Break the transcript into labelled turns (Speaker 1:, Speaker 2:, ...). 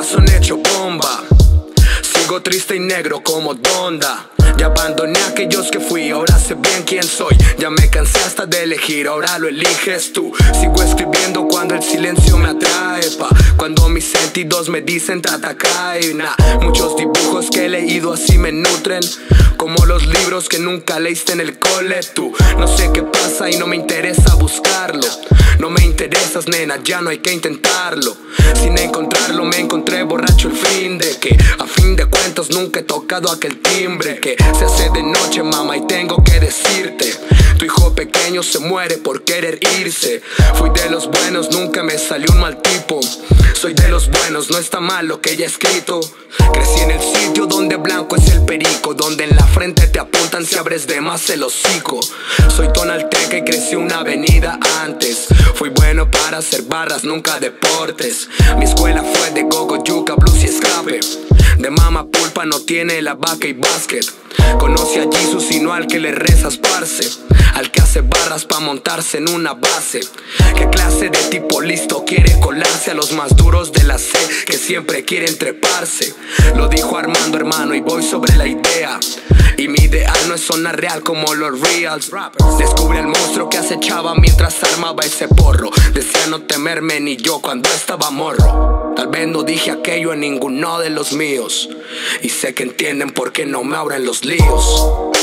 Speaker 1: corazón hecho bomba. Sigo triste y negro como Donda. Ya abandoné a aquellos que fui, ahora sé bien quién soy. Ya me cansé hasta de elegir, ahora lo eliges tú. Sigo escribiendo cuando el silencio me atrae, cuando mis sentidos me dicen trata acá y muchos dibujos que he leído así me nutren, como los libros que nunca leíste en el cole. Tú no sé qué pasa y no me interesa buscarlo. No me interesas, nena, ya no hay que intentarlo. Sin encontrarlo me encontré borracho el fin de que a fin de cuentas nunca he tocado aquel timbre que se hace de noche, mamá, y tengo que decirte: tu hijo pequeño se muere por querer irse. Fui de los buenos, nunca me salió un mal tipo. Soy de los buenos, no está mal lo que ella ha escrito. Crecí en el sitio donde blanco es el perico, donde en la frente te apuntan si abres de más el hocico. Soy tonalteca y crecí una avenida antes. Fui bueno para hacer barras, nunca deportes. Mi escuela fue de gogo, yuca, blues y escape. De mama pulpa no tiene la vaca y básquet. Conoce a Jesus y no al que le rezas, parce. Al que hace barras pa' montarse en una base. ¿Qué clase de tipo listo quiere colarse a los más duros de la C que siempre quieren treparse? Lo dijo Armando, hermano, y voy sobre la idea. Y mi ideal no es sonar real como los reals. Descubre el monstruo que acechaba mientras armaba ese porro. Decía no temerme ni yo cuando estaba morro. Tal vez no dije aquello en ninguno de los míos, y sé que entienden por qué no me abren los líos.